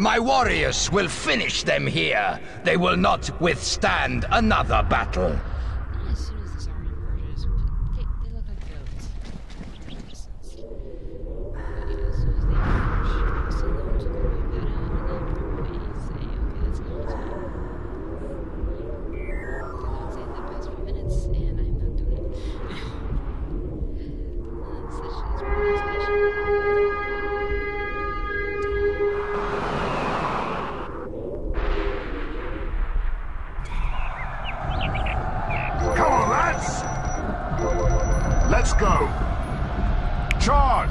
My warriors will finish them here. They will not withstand another battle. As soon as this army emerges, they look like goats. From a distance. But yeah, as soon as they emerge, send them to go move that out, and then probably say, okay, that's enough time. I'd say the past few minutes, and I'm not doing it. Such is procrastination. Let's go! Charge!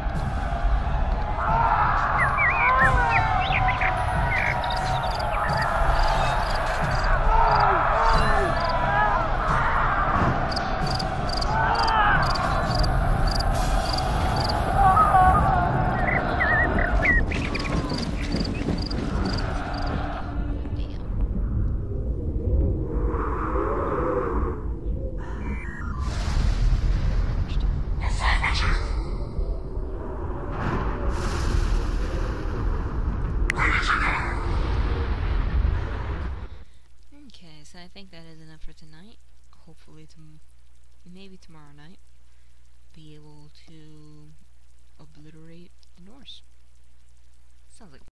So I think that is enough for tonight. Hopefully, maybe tomorrow night, be able to obliterate the Norse. Sounds like